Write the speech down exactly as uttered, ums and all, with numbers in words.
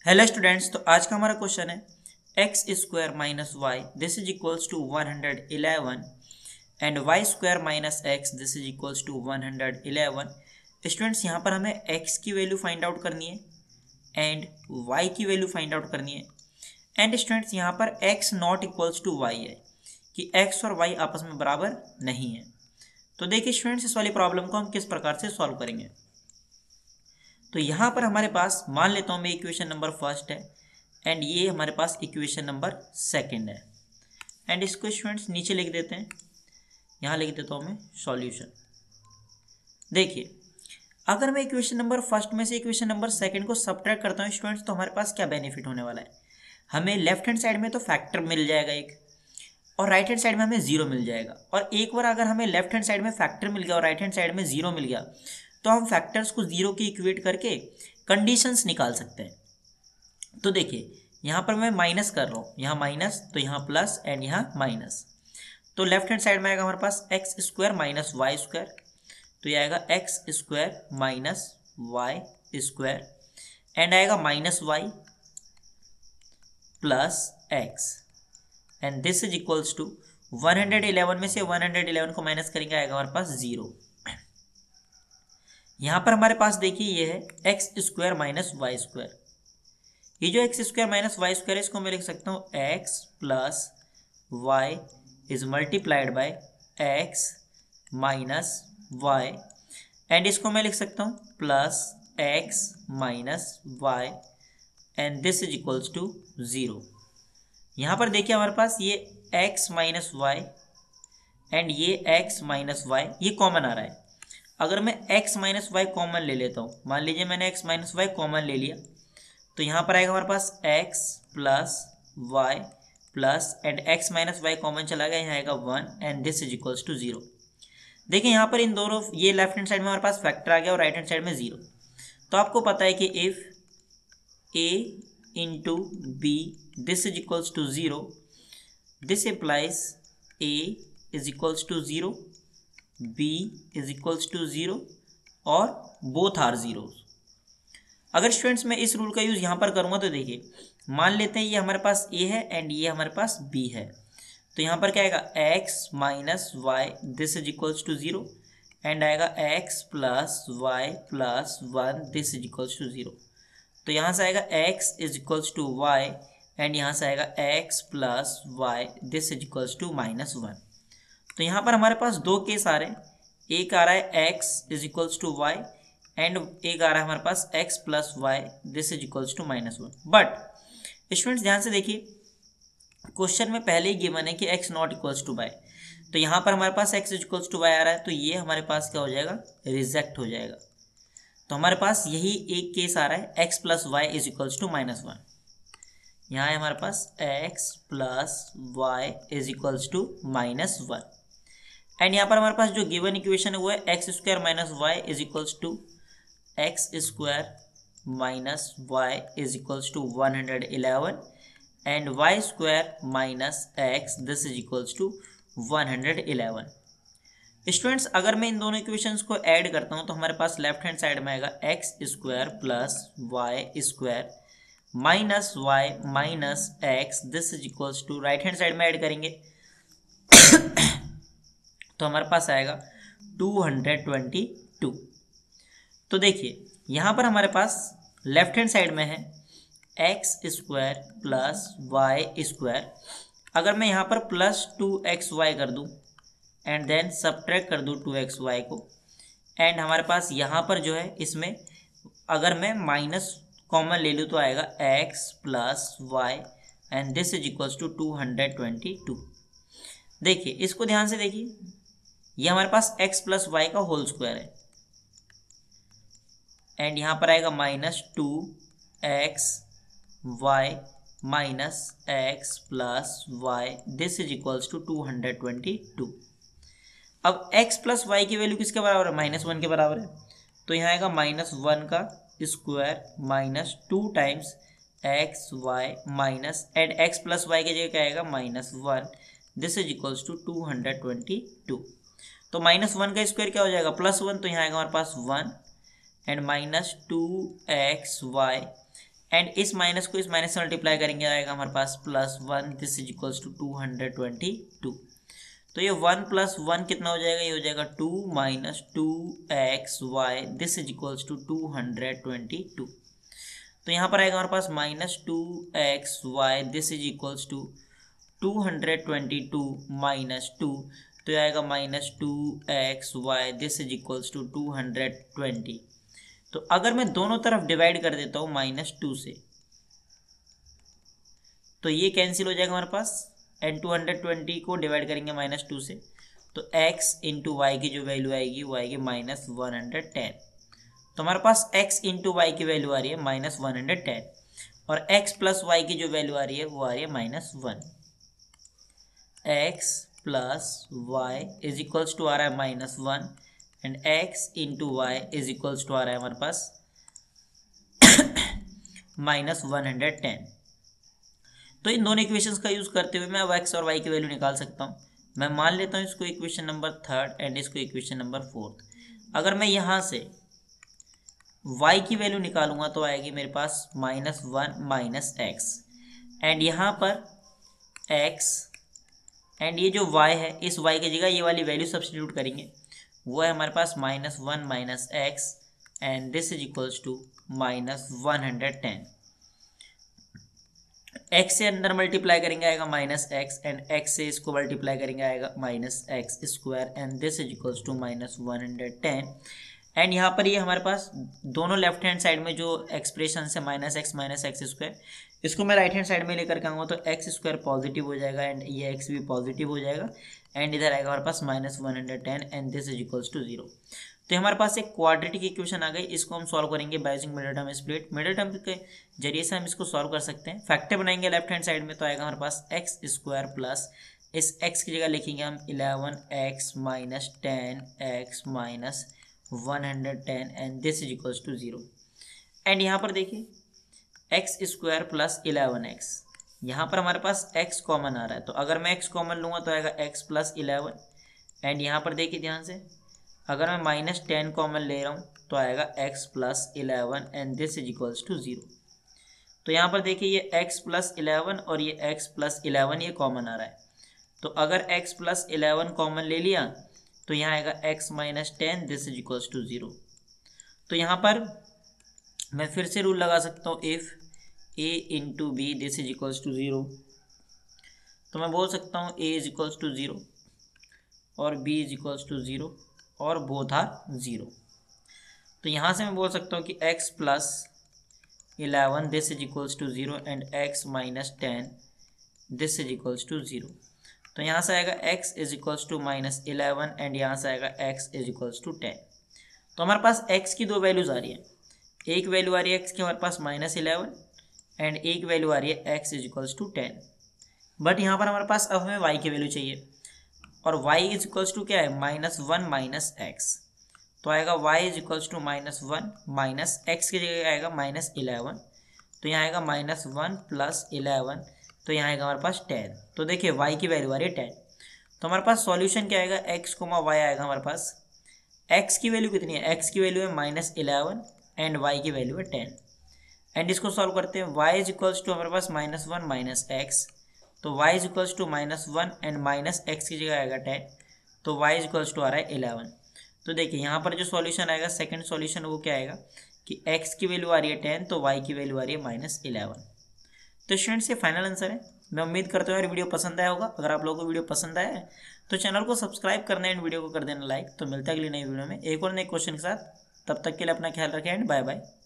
Hello students, तो आज का हमारा क्वेश्चन है x square minus y this is equals to one hundred eleven and y square minus x this is equals to one hundred eleven. Students, यहाँ पर हमें x की value find out करनी है एंड y की value find out करनी है। And students, यहाँ पर x not equals to y है कि x और y आपस में बराबर नहीं है। तो देखिए स्टूडेंट्स, इस वाली प्रॉब्लम को हम किस प्रकार से सॉल्व करेंगे। तो यहाँ पर हमारे पास मान लेता हूँ मैं इक्वेशन नंबर फर्स्ट है एंड ये हमारे पास इक्वेशन नंबर सेकंड है। एंड इसको स्टूडेंट्स नीचे लिख देते हैं, यहाँ लिख देता हूँ मैं सॉल्यूशन। देखिए, अगर मैं इक्वेशन नंबर फर्स्ट में से इक्वेशन नंबर सेकंड को सब्ट्रैक्ट करता हूँ स्टूडेंट्स, तो हमारे पास क्या बेनिफिट होने वाला है। हमें लेफ्ट हैंड साइड में तो फैक्टर मिल जाएगा एक, और राइट हैंड साइड में हमें जीरो मिल जाएगा। और एक बार अगर हमें लेफ्ट हैंड साइड में फैक्टर मिल गया और राइट हैंड साइड में जीरो मिल गया, तो हम फैक्टर्स को जीरो की इक्वेट करके कंडीशंस निकाल सकते हैं। तो देखिए, यहाँ पर मैं माइनस कर रहा हूँ, यहाँ माइनस तो यहाँ प्लस एंड यहाँ माइनस। तो लेफ्ट हैंड साइड में आएगा हमारे पास x square minus y square, तो ये आएगा x square minus y square and आएगा minus y plus x and this is equals to one hundred eleven में से वन हंड्रेड इलेवन को माइनस करेंगे, आएगा हमारे पास जीरो। यहाँ पर हमारे पास देखिए ये है x square minus y square. ये जो x square minus y square है, इसको मैं लिख सकता हूँ x plus y is multiplied by x minus y and इसको मैं लिख सकता हूँ plus x minus y and this is equals to zero. यहाँ पर देखिए हमारे पास ये x माइनस वाई एंड ये x माइनस वाई ये कॉमन आ रहा है। अगर मैं x माइनस वाई कॉमन ले लेता हूँ, मान लीजिए मैंने x माइनस वाई कॉमन ले लिया, तो यहाँ पर आएगा हमारे पास x plus y plus and x minus y common चला गया, यहाँ आएगा one and this is equals to zero. देखिए यहाँ पर इन दोनों, ये लेफ्ट हैंड साइड में हमारे पास फैक्टर आ गया और राइट हैंड साइड में जीरो। तो आपको पता है कि if a into b this is equals to zero, this implies a is equals to zero, b is equals to zero और both are zeros। अगर स्टूडेंट्स मैं इस रूल का यूज़ यहाँ पर करूँगा तो देखिए, मान लेते हैं ये हमारे पास a है एंड ये हमारे पास b है, तो यहाँ पर क्या आएगा x minus y this is equals to zero and आएगा x plus y plus one this is equals to zero. तो यहाँ से आएगा x is equals to y and यहाँ से आएगा x plus y this is equals to minus one. तो यहाँ पर हमारे पास दो केस आ रहे हैं, एक आ रहा है x is equals to y and एक आ रहा है हमारे पास x plus y this is equals to minus one. But students ध्यान से देखिए, क्वेश्चन में पहले ही गिवन है कि x not equals to y, तो यहाँ पर हमारे पास x is equals to y आ रहा है, तो ये हमारे पास क्या हो जाएगा, रिजेक्ट हो जाएगा। तो हमारे पास यही एक केस आ रहा है x plus y is equals to minus one. यहाँ है हमारे पास x plus y is equals to minus one and यहाँ पर हमारे पास जो गिवन इक्वेशन है वो है x square minus y is equals to x square minus y is equals to one hundred eleven and y square minus x this is equals to one hundred eleven. Students, अगर मैं इन दोनों equations को add करता हूँ तो हमारे पास left hand side में आएगा x square plus y square minus y minus x this is equals to, right hand side में ऐड करेंगे तो हमारे पास आएगा टू हंड्रेड ट्वेंटी टू। तो देखिए यहाँ पर हमारे पास लेफ्ट हैंड साइड में है x square plus y square. अगर मैं यहाँ पर प्लस टू एक्स वाई कर दूँ एंड देन सब्ट्रैक्ट कर दूँ टू एक्स वाई को, एंड हमारे पास यहाँ पर जो है इसमें अगर मैं माइनस कॉमन ले लूँ तो आएगा x plus y and this is equals to two hundred twenty two. देखिए इसको ध्यान से देखिए, ये हमारे पास x प्लस वाई का होल स्क्वायर है एंड यहाँ पर आएगा minus two x y minus x plus y this is equals to two hundred twenty two. अब x प्लस वाई की वैल्यू किसके बराबर है, माइनस वन के बराबर है, तो यहाँ आएगा माइनस वन का square minus two times x y minus and x plus y की जगह क्या आएगा minus one this is equals to two hundred twenty two. तो माइनस वन का स्क्वायर क्या हो जाएगा प्लस वन, तो यहाँ आएगा हमारे पास one and minus two x y and इस माइनस को इस माइनस से मल्टीप्लाई करेंगे, आएगा हमारे पास plus one, this is equals to two hundred twenty two. तो ये वन प्लस वन कितना हो जाएगा, ये हो जाएगा two minus two x y, this is equals to two hundred twenty two. तो यहाँ पर आएगा हमारे पास minus two x y, this is equals to two hundred twenty two minus two, तो ये आएगा minus two x y, this is equals to two hundred twenty. तो अगर मैं दोनों तरफ डिवाइड कर देता हूँ माइनस टू से, तो ये कैंसिल हो जाएगा हमारे पास, एंड टू हंड्रेड ट्वेंटी को डिवाइड करेंगे माइनस टू से, तो x इंटू वाई की जो वैल्यू आएगी वो आएगी माइनस वन हंड्रेड टेन। तो हमारे पास x इंटू वाई की वैल्यू आ रही है माइनस वन हंड्रेड टेन, और x प्लस वाई की जो वैल्यू आ रही है वो आ रही है minus one. X plus y is equals to आ रहा है minus one, and x into y is equals to आ रहा है हमारे पास माइनस वन हंड्रेड टेन। तो इन दोनों इक्वेशंस का यूज़ करते हुए मैं अब x और y की वैल्यू निकाल सकता हूँ। मैं मान लेता हूँ इसको इक्वेशन नंबर थर्ड एंड इसको इक्वेशन नंबर फोर्थ। अगर मैं यहाँ से y की वैल्यू निकालूंगा तो आएगी मेरे पास minus one minus x, and यहाँ पर x एंड ये जो y है, इस y की जगह ये वाली वैल्यू सब्स्टिट्यूट करेंगे, वो है हमारे पास minus one minus x, and this is equals to minus one hundred ten. x से अंदर मल्टीप्लाई करेंगे आएगा माइनस एक्स, एंड x से इसको मल्टीप्लाई करेंगे आएगा minus x square, and this is equals to minus one hundred ten. And यहाँ पर ये यह हमारे पास दोनों लेफ्ट हैंड साइड में जो एक्सप्रेशन है minus x minus x square, इसको मैं राइट हैंड साइड में लेकर के आऊँगा तो एक्स स्क्वायर पॉजिटिव हो जाएगा, एंड ये x भी पॉजिटिव हो जाएगा, एंड इधर आएगा हमारे पास minus one hundred ten, and this is equals to zero. तो हमारे पास एक क्वाड्रेटिक इक्वेशन आ गई, इसको हम सॉल्व करेंगे by using middle term split. Middle term के जरिए से हम इसको सॉल्व कर सकते हैं। फैक्टर बनाएंगे लेफ्ट हैंड साइड में, तो आएगा हमारे पास एक्स स्क्वायर प्लस इस x की जगह लिखेंगे हम eleven x minus ten x minus one hundred ten, and this is equals to zero. And यहाँ पर देखिए x square plus eleven x, यहाँ पर हमारे पास x कॉमन आ रहा है, तो अगर मैं x कॉमन लूँगा तो आएगा x प्लस इलेवन, एंड यहाँ पर देखिए ध्यान से अगर मैं माइनस टेन कॉमन ले रहा हूँ तो आएगा x plus eleven, and this is equals to zero. तो यहाँ पर देखिए ये x प्लस इलेवन और ये x प्लस इलेवन ये कॉमन आ रहा है, तो अगर x प्लस इलेवन कॉमन ले लिया तो यहाँ आएगा x minus ten, this is equals to zero. तो यहाँ पर मैं फिर से रूल लगा सकता हूँ, if a into b this is equals to zero, तो मैं बोल सकता हूँ a is equals to zero और b is equals to zero और बोथ आर ज़ीरो। तो यहाँ से मैं बोल सकता हूँ कि x plus eleven this is equals to zero and x minus ten this is equals to zero. तो यहाँ से आएगा x is equals to minus eleven and यहाँ से आएगा x is equals to ten. तो हमारे पास x की दो वैल्यूज़ आ रही है, एक वैल्यू आ रही है x की हमारे पास माइनस इलेवन एंड एक वैल्यू आ रही है x is equals to ten. But यहाँ पर हमारे पास अब हमें y की वैल्यू चाहिए, और y इज इक्वल्स टू क्या है माइनस वन माइनस एक्स, तो आएगा y is equals to minus one minus x की जगह आएगा माइनस इलेवन, तो यहाँ आएगा माइनस वन प्लस इलेवन, तो यहाँ आएगा हमारे पास टेन। तो देखिए y की वैल्यू आ रही है टेन, तो हमारे पास सॉल्यूशन क्या आएगा x कोमा y आएगा हमारे पास, x की वैल्यू कितनी है, x की वैल्यू है माइनस इलेवन एंड y की वैल्यू है टेन, एंड इसको सॉल्व करते हैं। y इज इक्वल्स टू हमारे पास माइनस वन माइनस एक्स, तो y is equals to minus one and minus x की जगह आएगा टेन, तो y इज इक्वल्स टू आ रहा है इलेवन। तो देखिए यहाँ पर जो सॉल्यूशन आएगा सेकंड सॉल्यूशन वो क्या आएगा कि x की वैल्यू आ रही है टेन, तो y की वैल्यू आ रही है माइनस इलेवन। तो स्टूडेंट्स ये फाइनल आंसर है। मैं उम्मीद करता हूँ यार वीडियो पसंद आया होगा। अगर आप लोगों को वीडियो पसंद आया है तो चैनल को सब्सक्राइब करना एंड वीडियो को कर देना लाइक। तो मिलता है अगली नई वीडियो में एक और नए क्वेश्चन के साथ, तब तक के लिए अपना ख्याल रखें एंड बाय बाय।